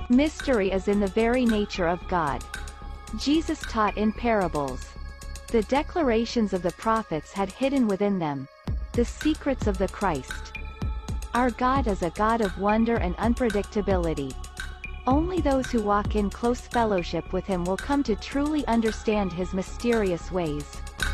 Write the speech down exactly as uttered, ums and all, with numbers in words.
Mystery is in the very nature of God. Jesus taught in parables. The declarations of the prophets had hidden within them the secrets of the Christ. Our God is a God of wonder and unpredictability. Only those who walk in close fellowship with him will come to truly understand his mysterious ways.